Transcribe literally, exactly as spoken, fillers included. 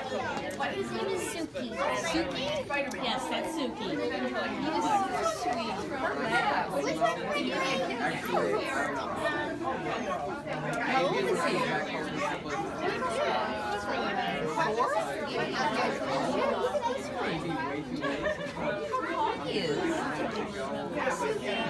His name is Suki. Suki? Yes, that's Suki. He is so sweet. How old is he? He's really nice. Four? He is.